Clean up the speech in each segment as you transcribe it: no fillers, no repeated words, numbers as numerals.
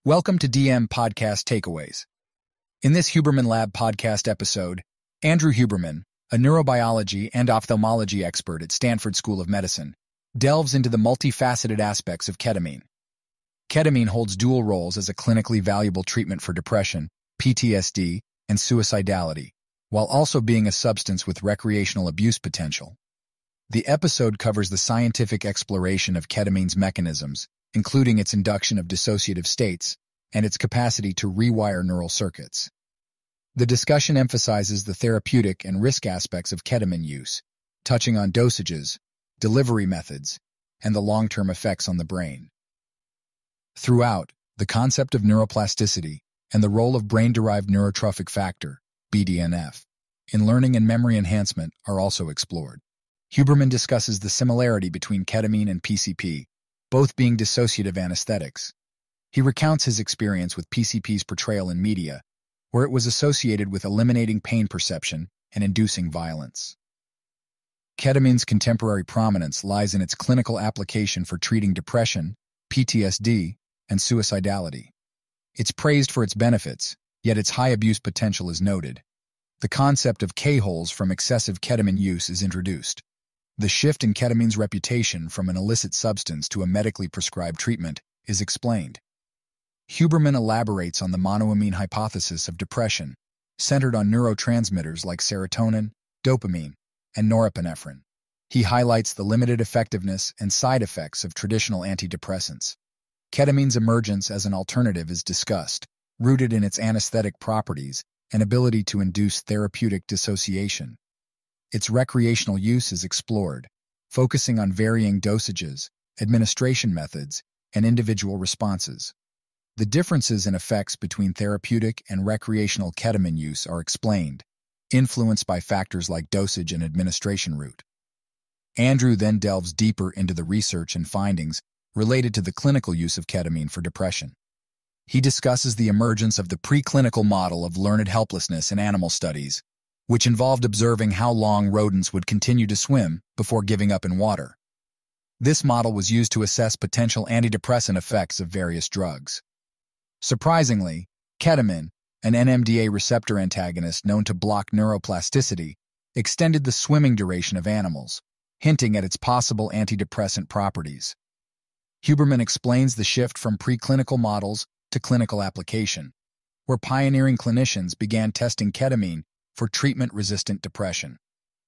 Welcome to DM Podcast Takeaways. In this Huberman Lab podcast episode, Andrew Huberman, a neurobiology and ophthalmology expert at Stanford School of Medicine, delves into the multifaceted aspects of ketamine. Ketamine holds dual roles as a clinically valuable treatment for depression, PTSD, and suicidality, while also being a substance with recreational abuse potential. The episode covers the scientific exploration of ketamine's mechanisms, including its induction of dissociative states and its capacity to rewire neural circuits. The discussion emphasizes the therapeutic and risk aspects of ketamine use, touching on dosages, delivery methods, and the long-term effects on the brain. Throughout, the concept of neuroplasticity and the role of brain-derived neurotrophic factor, BDNF, in learning and memory enhancement are also explored. Huberman discusses the similarity between ketamine and PCP, both being dissociative anesthetics. He recounts his experience with PCP's portrayal in media, where it was associated with eliminating pain perception and inducing violence. Ketamine's contemporary prominence lies in its clinical application for treating depression, PTSD, and suicidality. It's praised for its benefits, yet its high abuse potential is noted. The concept of K-holes from excessive ketamine use is introduced. The shift in ketamine's reputation from an illicit substance to a medically prescribed treatment is explained. Huberman elaborates on the monoamine hypothesis of depression, centered on neurotransmitters like serotonin, dopamine, and norepinephrine. He highlights the limited effectiveness and side effects of traditional antidepressants. Ketamine's emergence as an alternative is discussed, rooted in its anesthetic properties and ability to induce therapeutic dissociation. Its recreational use is explored, focusing on varying dosages, administration methods, and individual responses. The differences in effects between therapeutic and recreational ketamine use are explained, influenced by factors like dosage and administration route. Andrew then delves deeper into the research and findings related to the clinical use of ketamine for depression. He discusses the emergence of the preclinical model of learned helplessness in animal studies, which involved observing how long rodents would continue to swim before giving up in water. This model was used to assess potential antidepressant effects of various drugs. Surprisingly, ketamine, an NMDA receptor antagonist known to block neuroplasticity, extended the swimming duration of animals, hinting at its possible antidepressant properties. Huberman explains the shift from preclinical models to clinical application, where pioneering clinicians began testing ketamine for treatment-resistant depression.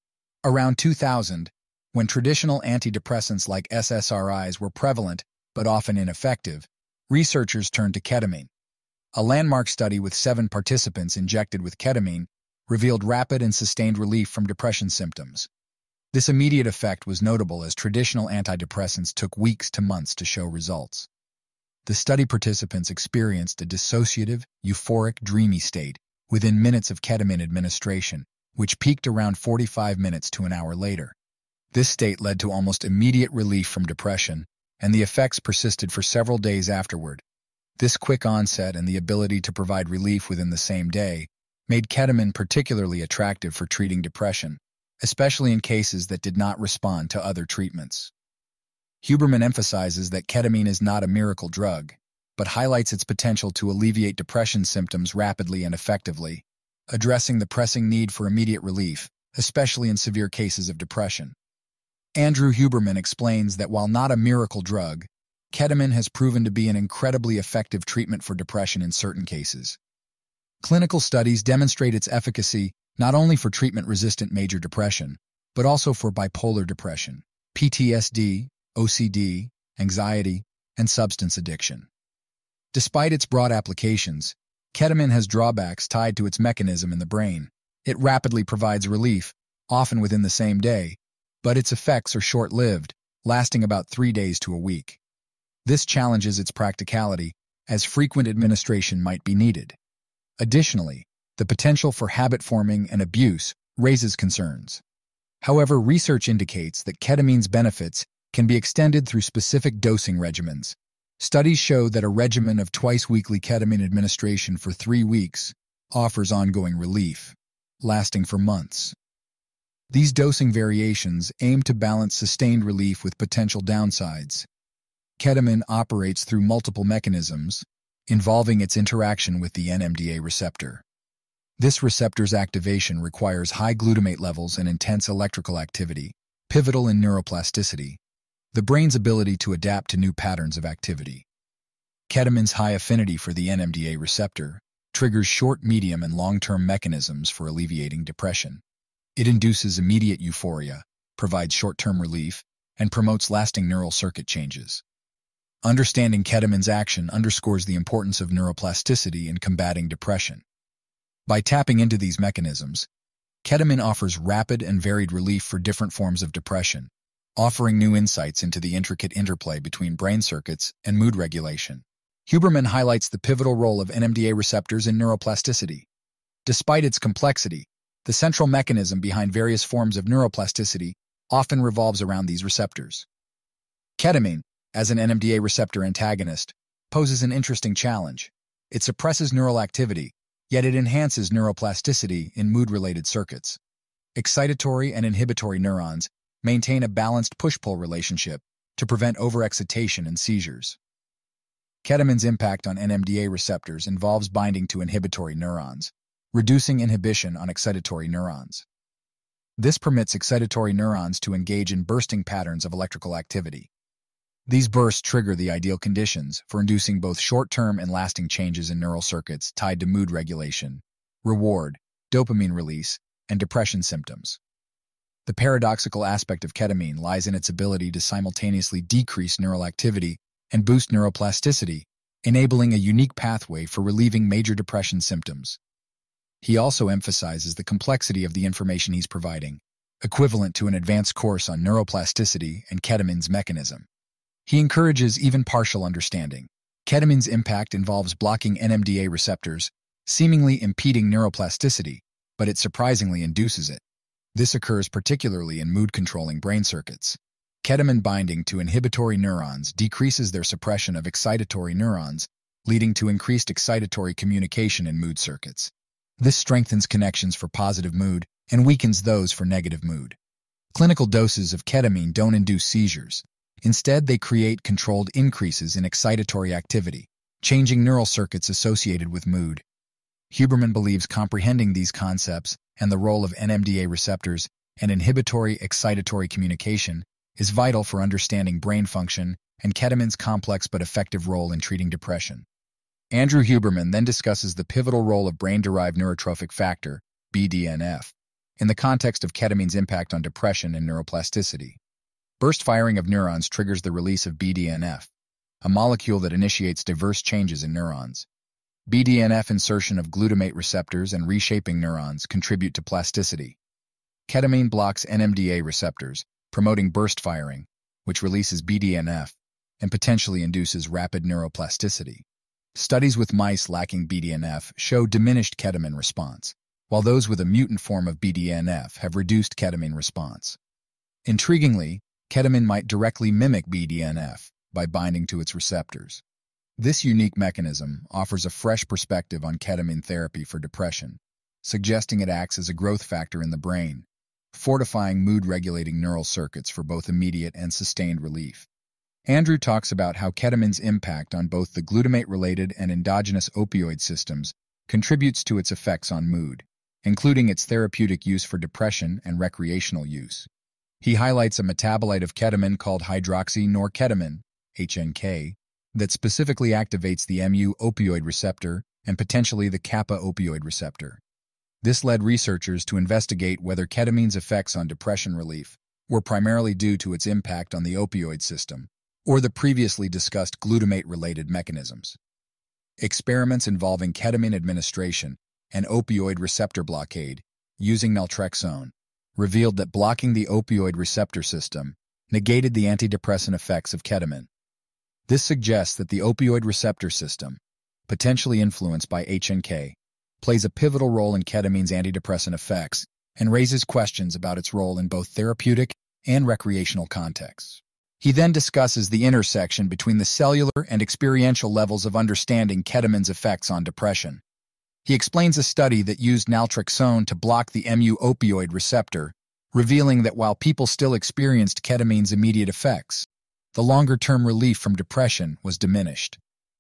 Around 2000, when traditional antidepressants like SSRIs were prevalent but often ineffective, researchers turned to ketamine. A landmark study with 7 participants injected with ketamine revealed rapid and sustained relief from depression symptoms. This immediate effect was notable as traditional antidepressants took weeks to months to show results. The study participants experienced a dissociative, euphoric, dreamy state within minutes of ketamine administration, which peaked around 45 minutes to an hour later. This state led to almost immediate relief from depression, and the effects persisted for several days afterward. This quick onset and the ability to provide relief within the same day made ketamine particularly attractive for treating depression, especially in cases that did not respond to other treatments. Huberman emphasizes that ketamine is not a miracle drug, but highlights its potential to alleviate depression symptoms rapidly and effectively, addressing the pressing need for immediate relief, especially in severe cases of depression. Andrew Huberman explains that while not a miracle drug, ketamine has proven to be an incredibly effective treatment for depression in certain cases. Clinical studies demonstrate its efficacy not only for treatment-resistant major depression, but also for bipolar depression, PTSD, OCD, anxiety, and substance addiction. Despite its broad applications, ketamine has drawbacks tied to its mechanism in the brain. It rapidly provides relief, often within the same day, but its effects are short-lived, lasting about 3 days to a week. This challenges its practicality, as frequent administration might be needed. Additionally, the potential for habit forming and abuse raises concerns. However, research indicates that ketamine's benefits can be extended through specific dosing regimens. Studies show that a regimen of twice-weekly ketamine administration for 3 weeks offers ongoing relief, lasting for months. These dosing variations aim to balance sustained relief with potential downsides. Ketamine operates through multiple mechanisms, involving its interaction with the NMDA receptor. This receptor's activation requires high glutamate levels and intense electrical activity, pivotal in neuroplasticity, the brain's ability to adapt to new patterns of activity. Ketamine's high affinity for the NMDA receptor triggers short, medium, and long-term mechanisms for alleviating depression. It induces immediate euphoria, provides short-term relief, and promotes lasting neural circuit changes. Understanding ketamine's action underscores the importance of neuroplasticity in combating depression. By tapping into these mechanisms, ketamine offers rapid and varied relief for different forms of depression, offering new insights into the intricate interplay between brain circuits and mood regulation. Huberman highlights the pivotal role of NMDA receptors in neuroplasticity. Despite its complexity, the central mechanism behind various forms of neuroplasticity often revolves around these receptors. Ketamine, as an NMDA receptor antagonist, poses an interesting challenge. It suppresses neural activity, yet it enhances neuroplasticity in mood-related circuits. Excitatory and inhibitory neurons maintain a balanced push-pull relationship to prevent overexcitation and seizures. Ketamine's impact on NMDA receptors involves binding to inhibitory neurons, reducing inhibition on excitatory neurons. This permits excitatory neurons to engage in bursting patterns of electrical activity. These bursts trigger the ideal conditions for inducing both short-term and lasting changes in neural circuits tied to mood regulation, reward, dopamine release, and depression symptoms. The paradoxical aspect of ketamine lies in its ability to simultaneously decrease neural activity and boost neuroplasticity, enabling a unique pathway for relieving major depression symptoms. He also emphasizes the complexity of the information he's providing, equivalent to an advanced course on neuroplasticity and ketamine's mechanism. He encourages even partial understanding. Ketamine's impact involves blocking NMDA receptors, seemingly impeding neuroplasticity, but it surprisingly induces it. This occurs particularly in mood-controlling brain circuits. Ketamine binding to inhibitory neurons decreases their suppression of excitatory neurons, leading to increased excitatory communication in mood circuits. This strengthens connections for positive mood and weakens those for negative mood. Clinical doses of ketamine don't induce seizures. Instead, they create controlled increases in excitatory activity, changing neural circuits associated with mood. Huberman believes comprehending these concepts and the role of NMDA receptors and inhibitory excitatory communication is vital for understanding brain function and ketamine's complex but effective role in treating depression. Andrew Huberman then discusses the pivotal role of brain-derived neurotrophic factor, BDNF, in the context of ketamine's impact on depression and neuroplasticity. Burst firing of neurons triggers the release of BDNF, a molecule that initiates diverse changes in neurons. BDNF insertion of glutamate receptors and reshaping neurons contribute to plasticity. Ketamine blocks NMDA receptors, promoting burst firing, which releases BDNF and potentially induces rapid neuroplasticity. Studies with mice lacking BDNF show diminished ketamine response, while those with a mutant form of BDNF have reduced ketamine response. Intriguingly, ketamine might directly mimic BDNF by binding to its receptors. This unique mechanism offers a fresh perspective on ketamine therapy for depression, suggesting it acts as a growth factor in the brain, fortifying mood-regulating neural circuits for both immediate and sustained relief. Andrew talks about how ketamine's impact on both the glutamate-related and endogenous opioid systems contributes to its effects on mood, including its therapeutic use for depression and recreational use. He highlights a metabolite of ketamine called hydroxynorketamine, HNK, that specifically activates the mu opioid receptor and potentially the kappa opioid receptor. This led researchers to investigate whether ketamine's effects on depression relief were primarily due to its impact on the opioid system, or the previously discussed glutamate-related mechanisms. Experiments involving ketamine administration and opioid receptor blockade using naltrexone revealed that blocking the opioid receptor system negated the antidepressant effects of ketamine. This suggests that the opioid receptor system, potentially influenced by HNK, plays a pivotal role in ketamine's antidepressant effects and raises questions about its role in both therapeutic and recreational contexts. He then discusses the intersection between the cellular and experiential levels of understanding ketamine's effects on depression. He explains a study that used naltrexone to block the mu opioid receptor, revealing that while people still experienced ketamine's immediate effects, the longer-term relief from depression was diminished.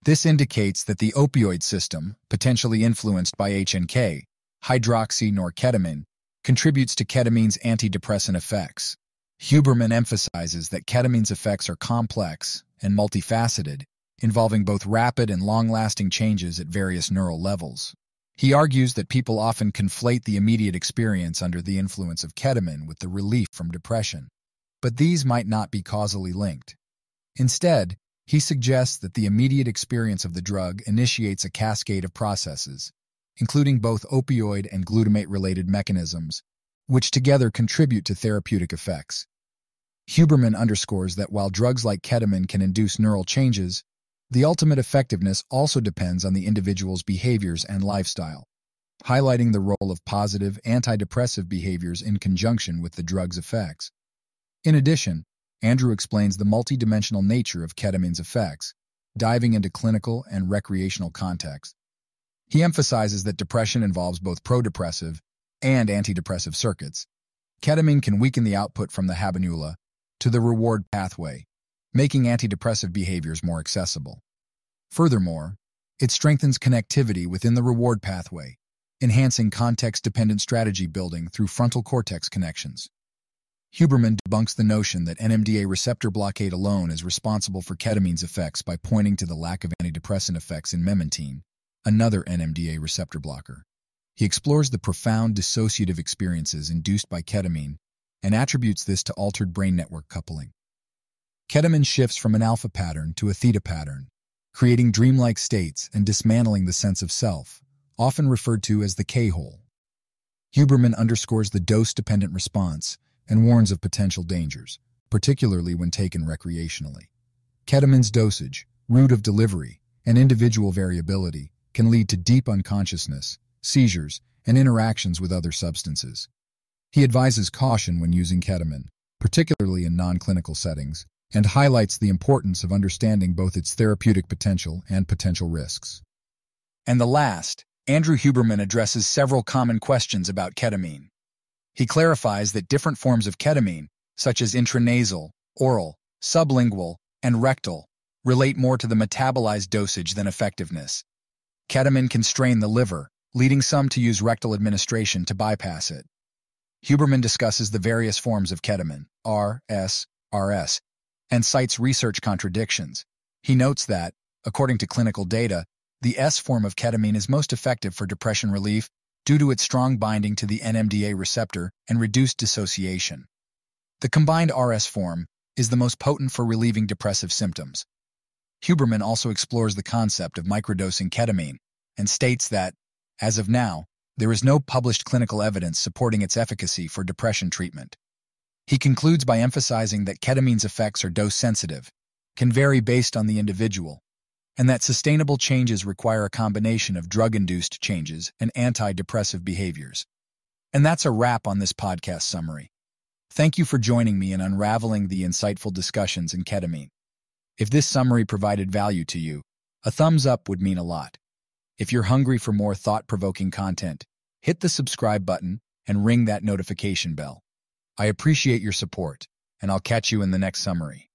This indicates that the opioid system, potentially influenced by HNK, hydroxynorketamine, contributes to ketamine's antidepressant effects. Huberman emphasizes that ketamine's effects are complex and multifaceted, involving both rapid and long-lasting changes at various neural levels. He argues that people often conflate the immediate experience under the influence of ketamine with the relief from depression, but these might not be causally linked. Instead, he suggests that the immediate experience of the drug initiates a cascade of processes, including both opioid and glutamate-related mechanisms, which together contribute to therapeutic effects. Huberman underscores that while drugs like ketamine can induce neural changes, the ultimate effectiveness also depends on the individual's behaviors and lifestyle, highlighting the role of positive antidepressive behaviors in conjunction with the drug's effects. In addition, Andrew explains the multidimensional nature of ketamine's effects, diving into clinical and recreational contexts. He emphasizes that depression involves both prodepressive and antidepressive circuits. Ketamine can weaken the output from the habenula to the reward pathway, making antidepressive behaviors more accessible. Furthermore, it strengthens connectivity within the reward pathway, enhancing context-dependent strategy building through frontal cortex connections. Huberman debunks the notion that NMDA receptor blockade alone is responsible for ketamine's effects by pointing to the lack of antidepressant effects in memantine, another NMDA receptor blocker. He explores the profound dissociative experiences induced by ketamine and attributes this to altered brain network coupling. Ketamine shifts from an alpha pattern to a theta pattern, creating dreamlike states and dismantling the sense of self, often referred to as the K-hole. Huberman underscores the dose-dependent response and warns of potential dangers, particularly when taken recreationally. Ketamine's dosage, route of delivery, and individual variability can lead to deep unconsciousness, seizures, and interactions with other substances. He advises caution when using ketamine, particularly in non-clinical settings, and highlights the importance of understanding both its therapeutic potential and potential risks. And the last, Andrew Huberman addresses several common questions about ketamine. He clarifies that different forms of ketamine, such as intranasal, oral, sublingual, and rectal, relate more to the metabolized dosage than effectiveness. Ketamine can strain the liver, leading some to use rectal administration to bypass it. Huberman discusses the various forms of ketamine, R, S, RS, and cites research contradictions. He notes that, according to clinical data, the S form of ketamine is most effective for depression relief due to its strong binding to the NMDA receptor and reduced dissociation. The combined RS form is the most potent for relieving depressive symptoms. Huberman also explores the concept of microdosing ketamine and states that, as of now, there is no published clinical evidence supporting its efficacy for depression treatment. He concludes by emphasizing that ketamine's effects are dose-sensitive, can vary based on the individual, and that sustainable changes require a combination of drug-induced changes and antidepressive behaviors. And that's a wrap on this podcast summary. Thank you for joining me in unraveling the insightful discussions in ketamine. If this summary provided value to you, a thumbs up would mean a lot. If you're hungry for more thought-provoking content, hit the subscribe button and ring that notification bell. I appreciate your support, and I'll catch you in the next summary.